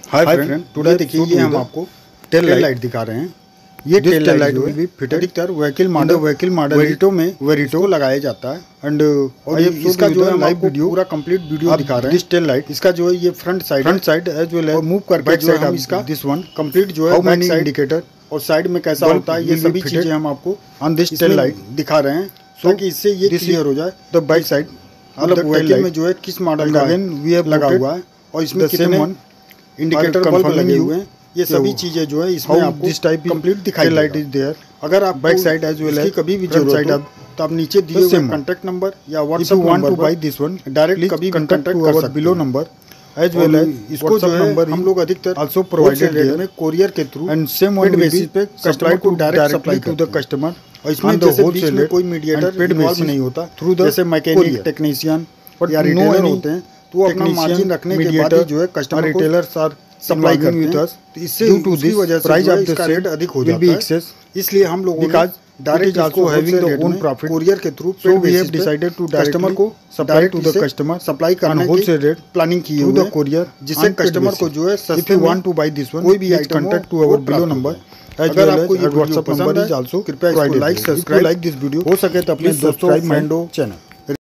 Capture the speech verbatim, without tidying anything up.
Hi friend, today देखिए ये हम आपको टेल लाइट दिखा रहे हैं। ये tail light will be fitted अधिकतर vehicle model vehicle model Verito में वेरिटो लगाया जाता है। एंड और ये इसका जो है लाइव वीडियो पूरा कंप्लीट वीडियो दिखा रहे हैं। दिस टेल लाइट इसका जो है ये front side front side as well as move करके जो है हम इसका दिस वन कंप्लीट जो है बैक साइड इंडिकेटर और साइड में कैसा होता है ये सभी चीजें हम आपको ऑन दिस टेल लाइट दिखा रहे हैं, ताकि इससे ये क्लियर हो जाए। तो बैक साइड मतलब व्हीकल में जो है किस मॉडल का वी हैव लगा हुआ है और इसमें कितने इंडिकेटर बल्ब लगे हुए हैं, ये सभी चीजें जो है इसमें आपको दिस टाइप कंप्लीट दिखाई लाइट इज देयर। अगर आप back side as well as कभी भी जरूरत साइड आप तो आप नीचे दिए हुए कांटेक्ट नंबर या WhatsApp want to buy this one direct कभी कांटेक्ट कर सकते हैं below number as well as इसको जो है हम लोग अधिकतर आल्सो प्रोवाइडेड रेट में कोरियर के through and same on basis पे कस्टमर को direct supply to the customer. और इसमें जैसे बीच में कोई मीडिएटर इन्वॉल्व नहीं होता थ्रू द जैसे मैकेनिक टेक्नीशियन या रिटेलर होते हैं, तो अपना मार्जिन रखने के बाद जो है कस्टमर रिटेलर्स आर सप्लाई करते हैं। तो इससे ड्यू टू दिस वजह से प्राइस ऑफ द रेट अधिक हो जाता है। इसलिए हम लोगों because direct also having the own profit courier के through so we have decided to customer को supply to the customer supply करने की होलसेल रेट प्लानिंग की हुई है कोरियर, जिससे कस्टमर को जो है सस्ते में want to buy this one कोई भी item contact to our below number. अगर आपको ये व्हाट्सएप नंबर इज आल्सो कृपया इसको like subscribe like this video, हो सके तो अपने दोस्तों फ्रेंडों चैनल